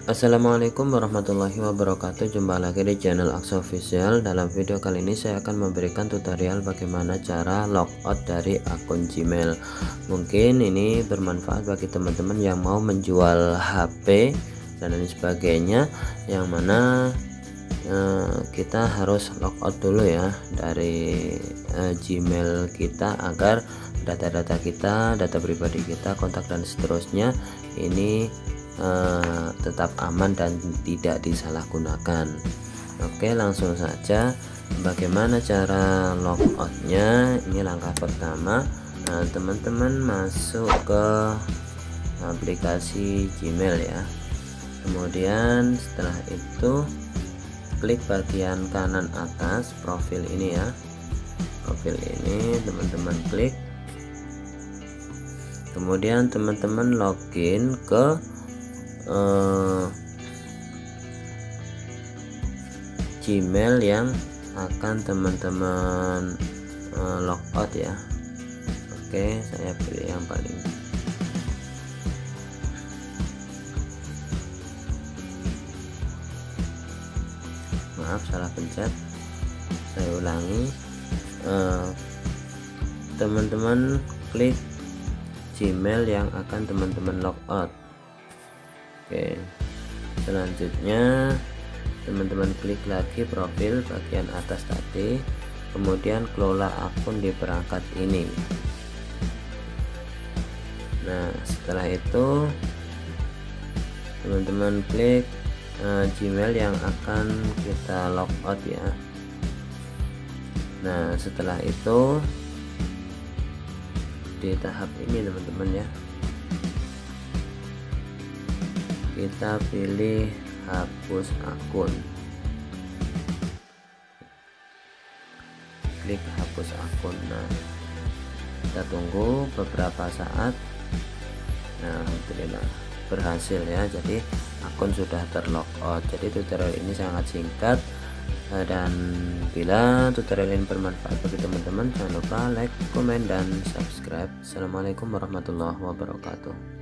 Assalamualaikum warahmatullahi wabarakatuh. Jumpa lagi di channel Aqsa Official. Dalam video kali ini saya akan memberikan tutorial bagaimana cara logout dari akun Gmail. Mungkin ini bermanfaat bagi teman-teman yang mau menjual HP dan lain sebagainya, yang mana kita harus logout dulu ya dari Gmail kita agar data-data kita, data pribadi kita, kontak dan seterusnya ini tetap aman dan tidak disalahgunakan. Oke, langsung saja bagaimana cara logoutnya. Ini langkah pertama. Teman-teman masuk ke aplikasi Gmail ya, kemudian setelah itu klik bagian kanan atas profil ini ya, profil ini teman-teman klik, kemudian teman-teman login ke Gmail yang akan teman-teman logout ya. Oke, saya pilih yang paling maaf, salah pencet, saya ulangi. Teman-teman klik Gmail yang akan teman-teman logout. Oke, selanjutnya teman-teman klik lagi profil bagian atas tadi, kemudian kelola akun di perangkat ini. Nah, setelah itu teman-teman klik Gmail yang akan kita logout ya. Nah, setelah itu di tahap ini teman-teman ya, kita pilih hapus akun, klik hapus akun. Nah, kita tunggu beberapa saat. Nah, alhamdulillah berhasil ya, jadi akun sudah terlogout. Jadi tutorial ini sangat singkat, dan bila tutorial ini bermanfaat bagi teman-teman, jangan lupa like, komen, dan subscribe. Assalamualaikum warahmatullahi wabarakatuh.